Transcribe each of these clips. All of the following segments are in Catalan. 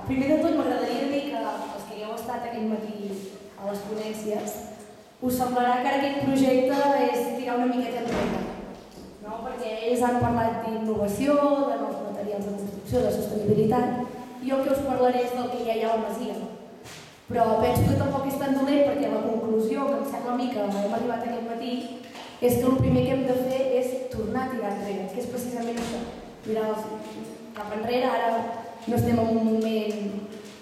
Primer de tot m'agradaria dir que els que hi heu estat aquest matí a les ponències us semblarà que ara aquest projecte és tirar una miqueta enrere, no? Perquè ells han parlat d'innovació, de nous materials de construcció, de sostenibilitat, i jo el que us parlaré és del que ja hi ha a la masia. Però penso que tampoc és tan dolent perquè la conclusió, que em sembla a mi que hem arribat aquest matí, és que el primer que hem de fer és tornar a tirar enrere, que és precisament això, mirar cap enrere. Ara no estem en un moment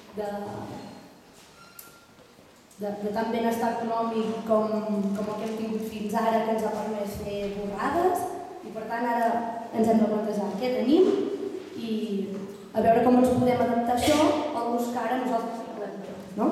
de tant benestar econòmic com el que hem tingut fins ara, que ens ha permès fer borrades, i per tant ara ens hem de plantejar què tenim i a veure com ens podem adaptar a això o buscar ara nosaltres hi podem fer, no?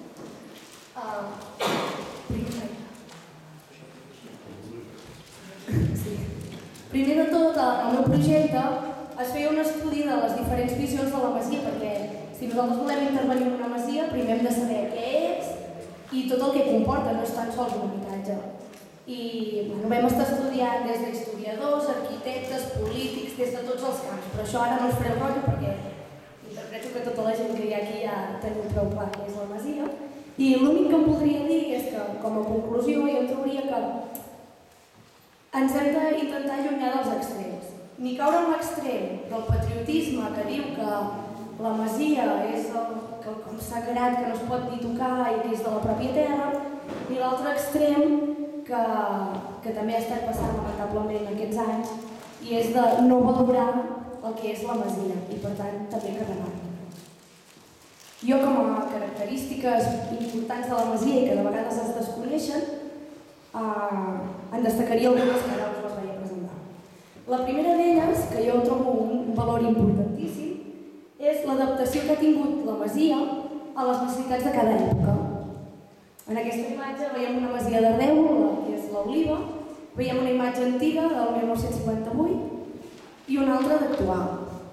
Primer de tot, en el meu projecte es feia un estudi de les diferents visions de la masia, perquè si nosaltres volem intervenir en una masia, primer hem de saber què és i tot el que comporta, no és tan sols un habitatge. I vam estar estudiant des d'historiadors, arquitectes, polítics, des de tots els camps, però això ara no us fareu rotllo perquè interpreto que tota la gent que hi ha aquí ja teniu prou clar què és la masia. I l'únic que em voldria dir és que, com a conclusió, jo em trauria que ens hem d'intentar allunyar dels extrems. Ni caure en l'extrem del patriotisme que diu que la masia és quelcom sagrat que no es pot ni tocar i que és de la pròpia terra, ni l'altre extrem que també ha estat passant lamentablement aquests anys, i és de no valorar el que és la masia i per tant també carregar-la. Jo, com a característiques importants de la masia i que de vegades es desconeixen, en destacaria algunes que ara us les vaig a presentar. La primera d'elles, que jo trobo un valor importantíssim, és l'adaptació que ha tingut la masia a les necessitats de cada època. En aquesta imatge veiem una masia de Reus, que és l'Oliva, veiem una imatge antiga del 1958 i una altra d'actual.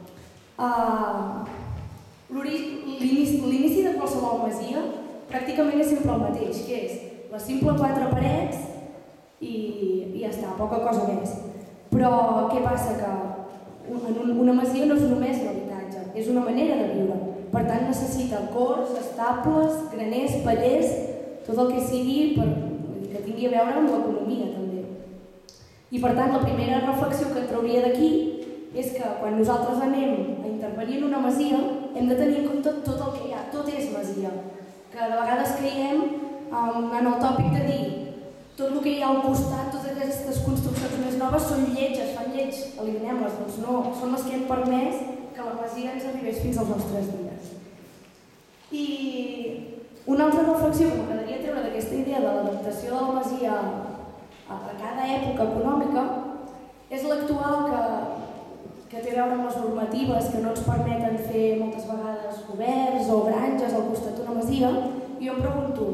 L'inici de qualsevol masia pràcticament és sempre el mateix, que és la simple 4 parets i ja està, poca cosa més. Però què passa? Que una masia no és només l'habitatge, és una manera de viure. Per tant, necessita corts, estables, graners, pallers, tot el que sigui que tingui a veure amb l'economia també. I per tant, la primera reflexió que trauria d'aquí és que quan nosaltres anem a intervenir en una masia hem de tenir en compte tot el que hi ha, tot és masia. Que de vegades caiem en el tòpic de dir tot el que hi ha al costat, totes aquestes construccions més noves són lletges, fan lleig, eliminem-les. Doncs no, són les que han permès que la masia ens arribés fins als nostres dies. I una altra reflexió que m'agradaria treure d'aquesta idea de l'adaptació de la masia a cada època econòmica és l'actual que té a veure amb les normatives que no ens permeten fer moltes vegades coberts o granges al costat d'una masia. I jo em pregunto,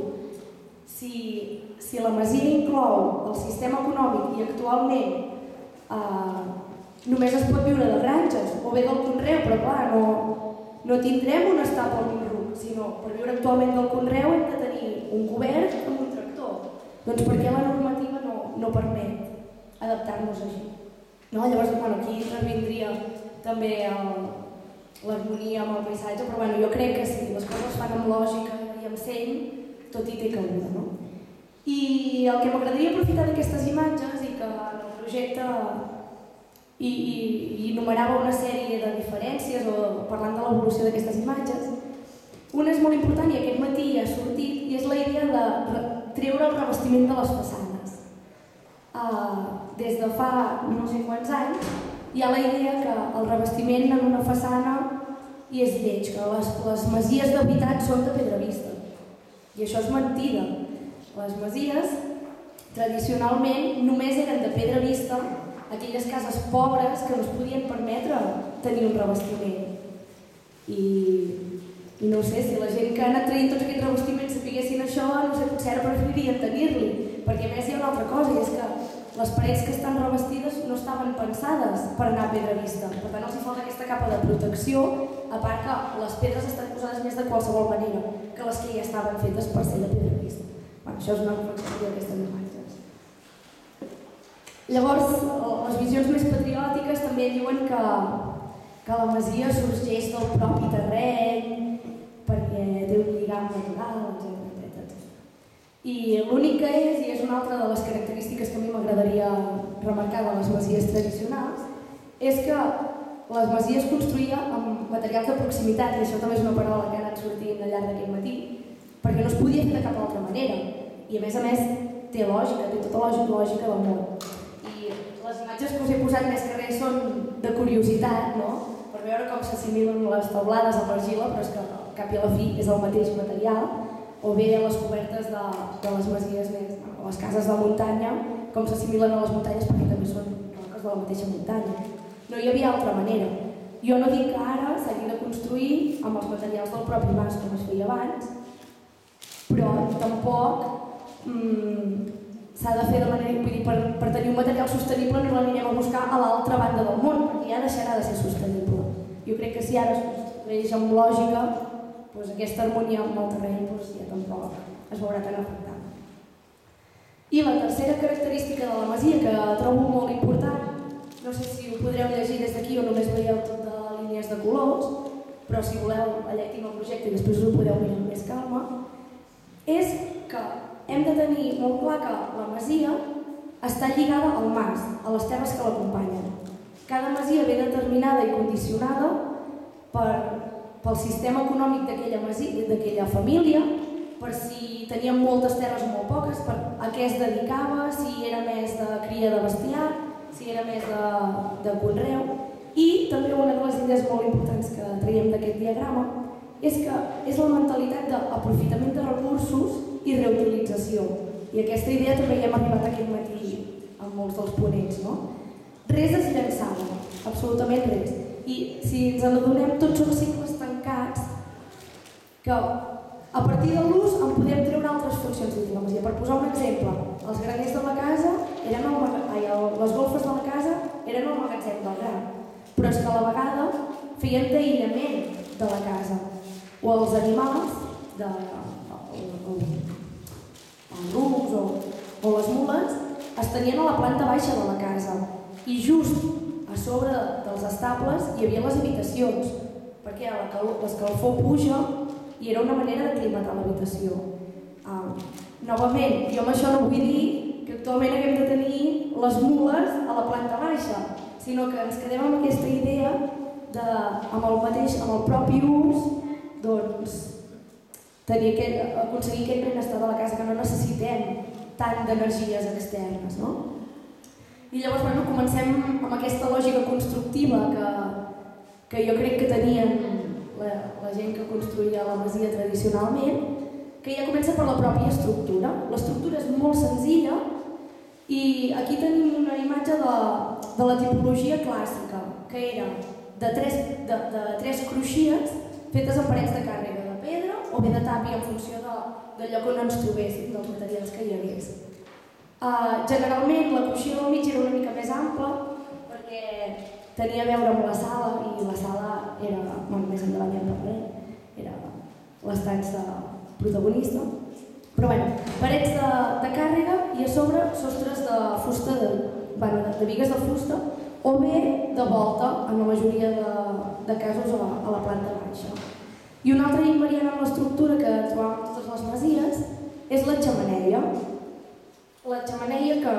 si la masia inclou el sistema econòmic i actualment només es pot viure de granges o bé del conreu, però clar, no tindrem un estable ni un ruc, sinó per viure actualment del conreu hem de tenir un cobert amb un tractor. Doncs per què la normativa no permet adaptar-nos així? Llavors, aquí intervindria també l'harmonia amb el paisatge, però jo crec que si les coses es fan amb lògica i amb seny, tot hi té cabuda, no? I el que m'agradaria aprofitar d'aquestes imatges i que en el projecte hi enumerava una sèrie de diferències o parlant de l'evolució d'aquestes imatges, una és molt important i aquest matí ja ha sortit i és la idea de treure el revestiment de les façanes. Des de fa no sé quants anys hi ha la idea que el revestiment en una façana i és lleig, que les masies de veritat són de pedra vista. I això és mentida. Les masies tradicionalment només eren de pedra vista aquelles cases pobres que no es podien permetre tenir un revestiment. I no sé, si la gent que ha anat traient tots aquests revestiments sapiguessin això, no sé, potser ara preferirien tenir-li. Perquè a més hi ha una altra cosa, i és que les parets que estan revestides no estaven pensades per anar a pedra vista. Per tant, els hi falta aquesta capa de protecció, a part que les pedres estan posades més de qualsevol manera que les que ja estaven fetes per ser de pedra vista. Això és una reflexió d'aquestes imatges. Llavors, les visions més patriòtiques també diuen que la masia sorgeix del propi terreny I l'únic que és, i és una altra de les característiques que a mi m'agradaria remarcar de les masies tradicionals, és que les masies es construïa amb materials de proximitat, i això també és una paraula que ha anat sortint al llarg d'aquest matí, perquè no es podia fer de cap altra manera. I a més, té lògica, té tota lògica del món. I les imatges que us he posat més que res són de curiositat, no? Per veure com s'assimilen les teulades amb argila, però és que al cap i a la fi és el mateix material, o bé les cobertes de les masies més, les cases de muntanya, com s'assimilen a les muntanyes perquè també són roques de la mateixa muntanya. No hi havia altra manera. Jo no dic que ara s'hagi de construir amb els materials del propi mas com es feia abans, però tampoc s'ha de fer de manera, vull dir, per tenir un material sostenible no l'anirem a buscar a l'altra banda del món, perquè ja deixarà de ser sostenible. Jo crec que si ara es construeix amb lògica, doncs aquesta harmonia amb el terreny ja tampoc es veurà tan afectada. I la tercera característica de la masia que trobo molt important, no sé si ho podreu llegir des d'aquí o només veieu tot de línies de colors, però si voleu allà tinc el projecte i després us ho podeu mirar amb més calma, és que hem de tenir molt clar que la masia està lligada al mas, a les terres que l'acompanyen. Cada masia ve determinada i condicionada pel sistema econòmic d'aquella família, per si tenien moltes terres o molt poques, a què es dedicava, si era més de cria de bestiar, si era més de conreu. I també una de les idees molt importants que traiem d'aquest diagrama és que és la mentalitat d'aprofitament de recursos i reutilització. I aquesta idea també hi hem arribat aquest matí amb molts dels ponents, no? Res es llançava, absolutament res. I si ens adonem, tots són cicles tancats que a partir de l'ús en podem treure altres funcions dins la masia. Per posar un exemple, els graners de la casa les golfes de la casa eren el magatzem del gra, però és que a la vegada feien d'aïllament de la casa, o els animals, els rucs o les mules, es tenien a la planta baixa de la casa i just a sobre dels estables hi havia les habitacions, perquè l'escalfor puja i era una manera d'aclimatar l'habitació. Novament, jo amb això no vull dir que actualment haguem de tenir les mules a la planta baixa, sinó que ens quedem amb aquesta idea de, amb el propi ús, doncs, aconseguir aquest benestar de la casa, que no necessitem tant d'energies externes, no? I llavors, bueno, comencem amb aquesta lògica constructiva que jo crec que tenien la gent que construïa la masia tradicionalment, que ja comença per la pròpia estructura. L'estructura és molt senzilla i aquí tenim una imatge de la tipologia clàssica, que era de tres crugies fetes amb parets de càrrega de pedra o bé de tàpia en funció del lloc on ens trobéssim, dels materials que hi hagués. Generalment la crugia del mig era una mica més ampla perquè tenia a veure amb la sala i la sala era, més endavant ja en parlem, era l'estança protagonista. Però parets de càrrega i a sobre sostres de fusta, de bigues de fusta o bé de volta en la majoria de casos a la planta baixa. I una altra invariant en l'estructura que trobam en totes les masies és la xemeneia. La xemeneia que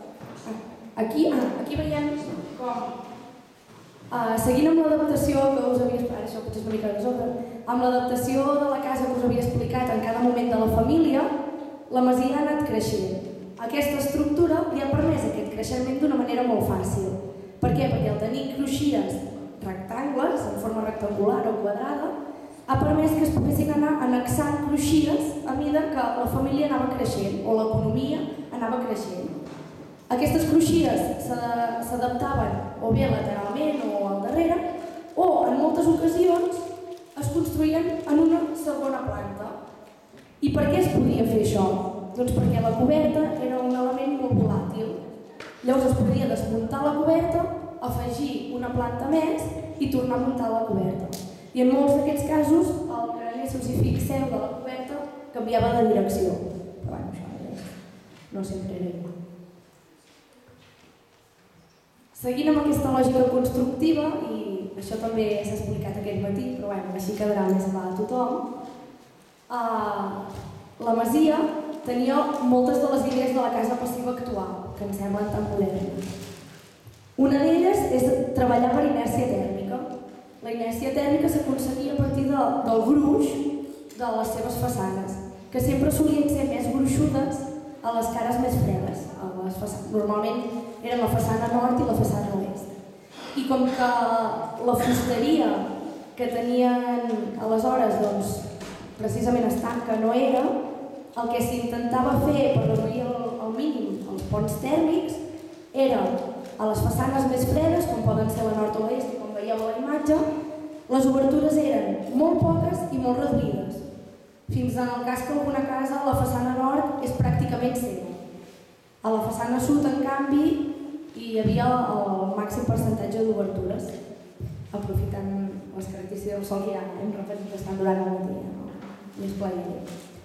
aquí veiem com seguint amb l'adaptació que us havia explicat, això potser és una mica desordre, amb l'adaptació de la casa que us havia explicat en cada moment de la família, la masia ha anat creixent. Aquesta estructura li ha permès aquest creixement d'una manera molt fàcil. Per què? Perquè al tenir crugies rectangles, en forma rectangular o quadrada, ha permès que es poguessin anar annexant crugies a mesura que la família anava creixent o l'economia anava creixent. Aquestes crugies s'adaptaven o bé lateralment o al darrere o en moltes ocasions es construïen en una segona planta. I per què es podia fer això? Doncs perquè la coberta era un element molt volàtil. Llavors es podia desmuntar la coberta, afegir una planta més i tornar a muntar la coberta. I en molts d'aquests casos el carener, si us hi fixeu, de la coberta canviava de direcció. Però això no sempre era igual. Seguint amb aquesta lògica constructiva, i això també s'ha explicat aquest matí, però així quedarà més clar a tothom, la masia tenia moltes de les idees de la casa passiva actual, que ens semblen tan modernes. Una d'elles és treballar per inèrcia tèrmica. La inèrcia tèrmica s'aconseguia a partir del gruix de les seves façanes, que sempre solien ser més gruixudes a les cares més fredes. Normalment eren la façana nord i la façana oest. I com que la fusteria que tenien aleshores, doncs, precisament estanca no era, el que s'intentava fer per reduir al mínim els ponts tèrmics era a les façanes més fredes, com poden ser la nord o l'est, com veieu a la imatge, les obertures eren molt poques i molt reduïdes. Fins en el cas que alguna casa, la façana nord és pràcticament cega. A la façana sud, en canvi, hi havia el màxim percentatge d'obertures, aprofitant les característiques del sol que ja hem repetit bastant durant el matí, més plaer.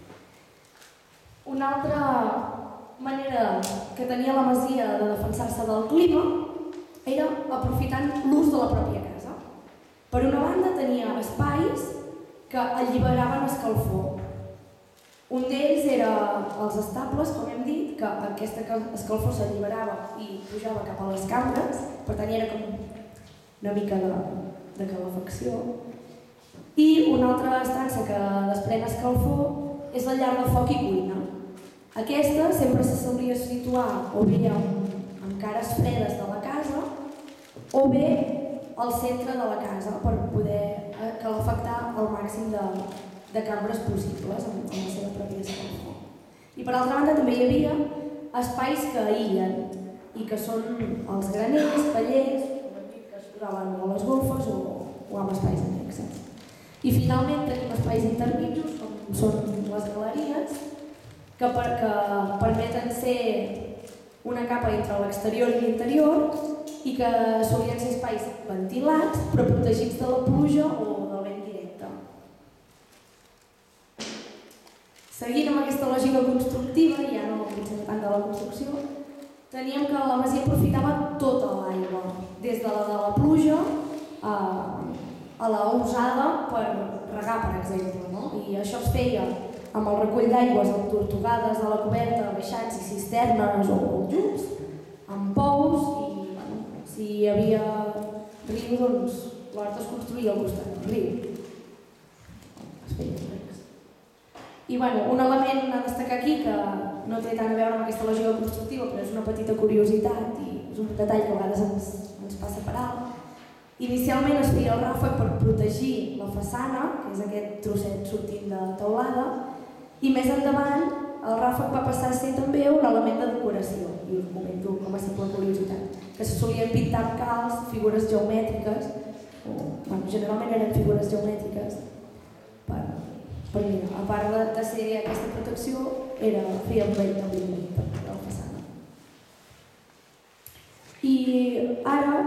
Una altra manera que tenia la masia de defensar-se del clima era aprofitant l'ús de la pròpia casa. Per una banda tenia espais que alliberaven escalfor. Un d'ells era els estables, com hem dit, que aquesta escalfor s'alliberava i pujava cap a les cambres, per tant era com una mica de calefacció. I una altra estança que desprèn escalfor és la llar de foc i cuina. Aquesta sempre se solia situar o bé amb cares fredes de la casa o bé al centre de la casa per poder calefactar el màxim de cambres possibles amb la seva pròpia escalfor. I per altra banda també hi havia espais que aïllen i que són els graners, tallers, que es troben a les golfes o amb espais annexes. I finalment tenim espais intermitjos com són les galeries que permeten ser una capa entre l'exterior i l'interior i que solien ser espais ventilats però protegits de la pluja o del vent directe. Seguint amb aquesta lògica constructiva, ja no pensem tant de la construcció, teníem que la masia aprofitava tota l'aigua, des de la pluja a la usada per regar, per exemple. I això es feia amb el recull d'aigües amb tortugades a la coberta, baixants i cisternes o aljubs, amb pous i si hi havia riu, doncs l'hort es construïa al costat del riu. Es feia res. I un element a destacar aquí que no té tant a veure amb aquesta lògica constructiva, però és una petita curiositat i és un detall que a vegades ens passa per alt. Inicialment es feia el ràfec per protegir la façana, que és aquest trosset sortint de teulada, i més endavant el ràfec va passar a ser també un element de decoració, i us comento com a simple curiositat, que se solien pintar amb calç, figures geomètriques, generalment eren figures geomètriques, a part de ser aquesta protecció, feia un vell embelliment de la façana. I ara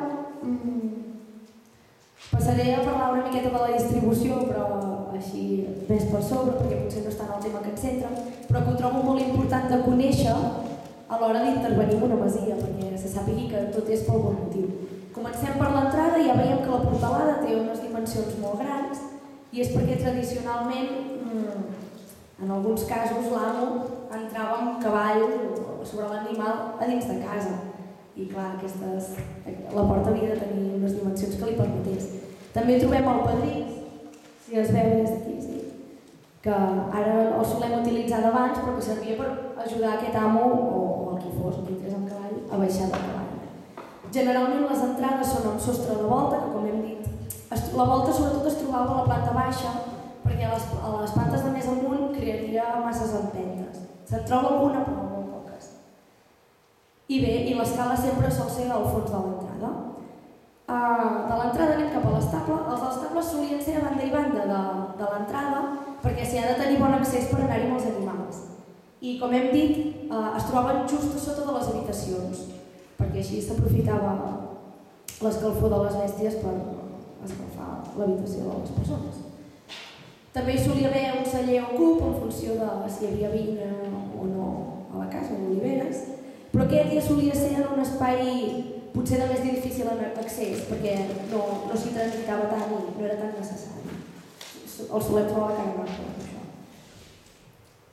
passaré a parlar una miqueta de la distribució, però així més per sobre, perquè potser no està en el tema que ens centra, però que ho trobo molt important de conèixer a l'hora d'intervenir en una masia, perquè se sàpigui que tot és pel bon motiu. Comencem per l'entrada i ja veiem que la portalada té unes dimensions molt grans i és perquè tradicionalment, en alguns casos, l'amo entrava amb cavall sobre l'animal a dins de casa. I clar, la porta havia de tenir unes dimensions que li permetés. També trobem el pedrís, si es veu des d'aquí, que ara el solem utilitzar d'abans, però que servia per ajudar aquest amo o el qui fos, qui entrés amb cavall, a baixar del cavall. Generalment les entrades són amb sostre de volta, que com hem dit, la volta sobretot es trobava a la planta baixa, perquè a les plantes de més amunt crearia masses empentes. Se'n troba alguna, però molt poques. I bé, l'escala sempre sol ser al fons de l'entrada. De l'entrada anem cap a l'estable. Els estables solien ser a banda i banda de l'entrada perquè s'hi ha de tenir bon accés per anar-hi amb els animals. I com hem dit, es trobaven just a sota de les habitacions, perquè així s'aprofitava l'escalfor de les bèsties per escalfar l'habitació de les persones. També hi solia haver un celler o cub en funció de si hi havia vinya o no a la casa, o oliveres, però aquest ja solia ser en un espai potser de més difícil accés, perquè no s'hi transitava tant i no era tan necessari. El solem trobar a Can Marc, això. I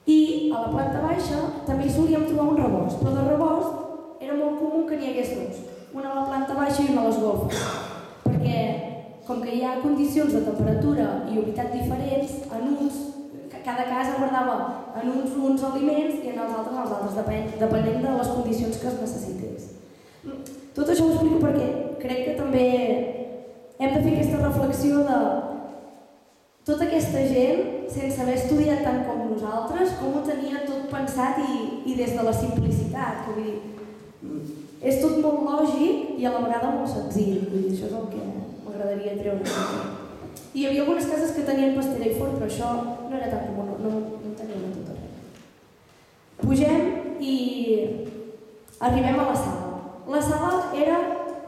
a la planta baixa també hi solíem trobar un rebost, però de rebost era molt comú que n'hi hagués dos, una a la planta baixa i una a les golfes, perquè com que hi ha condicions de temperatura i humitat diferents, en uns, cada casa guardava en uns aliments i en els altres, depenent de les condicions que es necessités. Tot això ho explico perquè crec que també hem de fer aquesta reflexió de tota aquesta gent, sense haver estudiat tant com nosaltres, com ho tenia tot pensat i des de la simplicitat. Que vull dir, és tot molt lògic i a la vegada molt senzill. Vull dir, això és el que m'agradaria treure. Hi havia algunes cases que tenien pastera i forn, però això no era tan comú, no teníem a tot arreu. Pugem i arribem a la sala. La sala era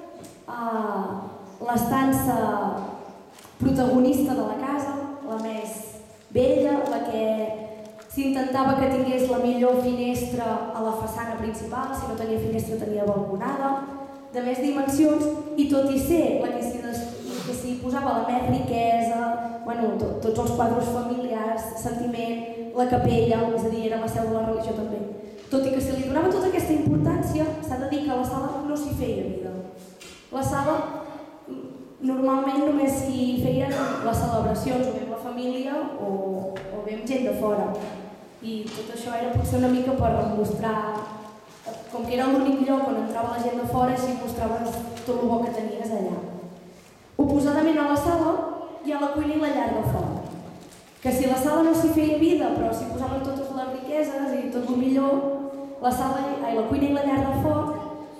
l'estança protagonista de la casa, la més vella, la que s'intentava que tingués la millor finestra a la façana principal, si no tenia finestra tenia balconada, de més dimensions, i tot i ser la que s'hi posava la més riquesa, tots els quadres familiars, sentiment, la capella, és a dir, era la seu de la religió també. Tot i que se li donava tota aquesta importància, s'ha de dir que a la sala no s'hi feia vida. La sala normalment només s'hi feien les celebracions, o bé amb la família o bé amb gent de fora. I tot això era potser una mica per mostrar, com que era l'únic lloc on entrava la gent de fora, així mostraves tot el bo que tenies allà. Oposadament a la sala hi ha la cuina i la llar de foc. Que si la sala no s'hi feia vida, però s'hi posaven totes les riqueses i tot el millor, la cuina i la llar de foc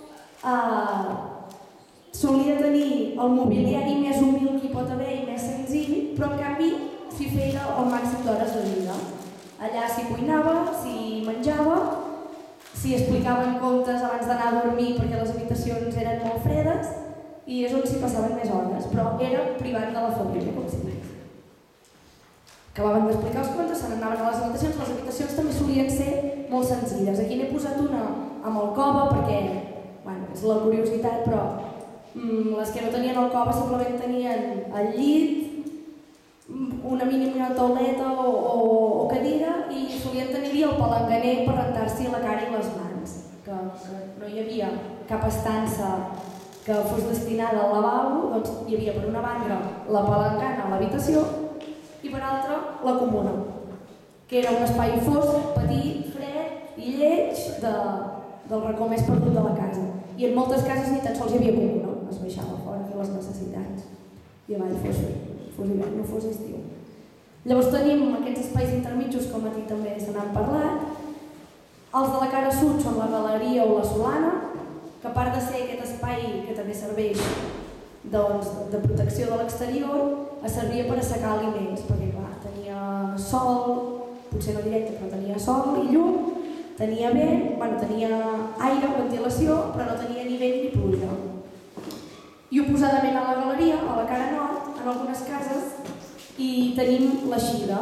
solia tenir el mobiliari més humil que hi pot haver i més senzill, però en canvi s'hi feia el màxim d'hores de vida. Allà s'hi cuinava, s'hi menjava, s'hi explicaven contes abans d'anar a dormir perquè les habitacions eren molt fredes i és on s'hi passaven més hores, però era privat de la família, com si digués. Acabaven d'explicar els contes, se n'anaven a les habitacions també solien ser molt senzilles. Aquí n'he posat una amb el cova perquè, és la curiositat, però les que no tenien el cova simplement tenien el llit, una mínima tauleta o cadira i solien tenir-hi el palanganer per rentar-s'hi la cara i les mans, que no hi havia cap estança que fos destinada al lavabo, doncs hi havia per una banda la palangana a l'habitació i per altra la comuna, que era un espai fosc, petit, fred i lleig del racó més perdut de la casa. I en moltes cases ni tan sols hi havia comuna, es baixava fora a fer les necessitats i avall fos hivern, no fos estiu. Llavors tenim aquests espais intermitjos, com aquí també se n'han parlat. Els de la cara sud són la galeria o la solana, que a part de ser aquest espai que també serveix de protecció de l'exterior, es servia per assecar aliments, perquè clar, tenia sol, potser no directe, però tenia sol i llum, tenia vent, tenia aire, ventilació, però no tenia ni vent ni pluja. I oposadament a la galeria, a la cara nord, en algunes cases, hi tenim l'eixida.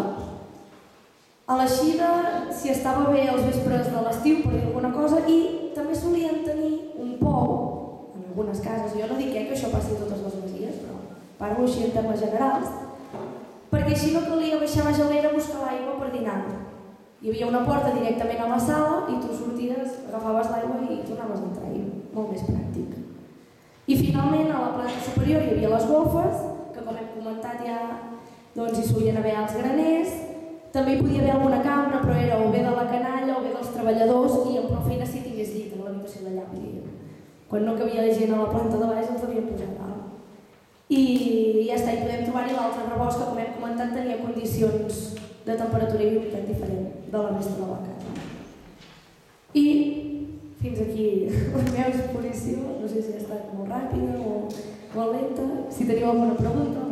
A l'eixida s'hi estava bé els vespres de l'estiu, per dir alguna cosa, i també solien tenir un pou, en algunes cases. Jo no dic que això passi a totes les masies, però parlo així en termes generals, perquè així no calia baixar a la gelera a buscar l'aigua per dinar. Hi havia una porta directament a la sala i tu sorties, agafaves l'aigua i tornaves a entrar, molt més pràctic. I finalment, a la planta superior hi havia les golfes, que com hem comentat ja hi solien haver els graners. També hi podia haver alguna cambra, però era o bé de la canalla o bé dels treballadors i amb prou feina si tingués llit a l'habitació d'allà. Quan no cabia gent a la planta de baix els devien posar dalt. I ja està, hi podem trobar-hi l'altre rebost que, com hem comentat, tenia condicions de temperatura i humitat diferent de la resta de la casa. I fins aquí la meva exposició, no sé si ha estat molt ràpida o molt lenta. Si teniu alguna pregunta,